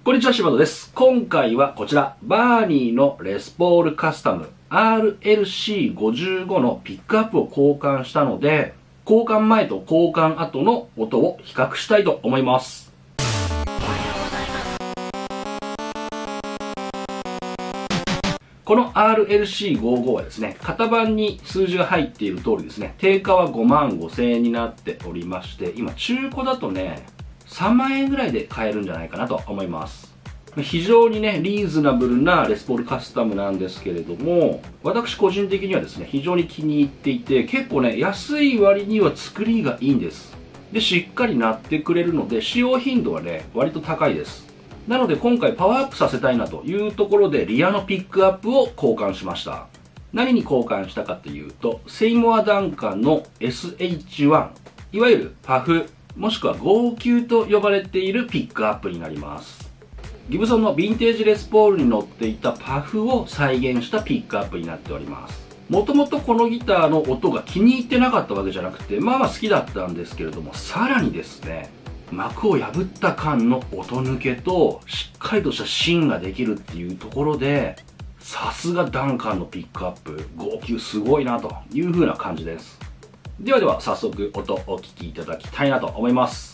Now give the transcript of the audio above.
こんにちは、柴田です。今回はこちら、バーニーのレスポールカスタム RLC55 のピックアップを交換したので、交換前と交換後の音を比較したいと思います。この RLC55 はですね、型番に数字が入っている通りですね、定価は55,000円になっておりまして、今中古だとね、3万円ぐらいで買えるんじゃないかなと思います。非常にね、リーズナブルなレスポールカスタムなんですけれども、私個人的にはですね、非常に気に入っていて、結構ね、安い割には作りがいいんです。で、しっかり鳴ってくれるので、使用頻度はね、割と高いです。なので今回パワーアップさせたいなというところで、リアのピックアップを交換しました。何に交換したかというと、セイモア・ダンカンの SH1、いわゆるパフ、もしくは号泣と呼ばれているピックアップになります。ギブソンのヴィンテージレスポールに乗っていたパフを再現したピックアップになっております。もともとこのギターの音が気に入ってなかったわけじゃなくて、まあまあ好きだったんですけれども、さらにですね、膜を破った感の音抜けと、しっかりとした芯ができるっていうところで、さすがダンカンのピックアップ、号泣すごいなという風な感じです。では早速音お聞きいただきたいなと思います。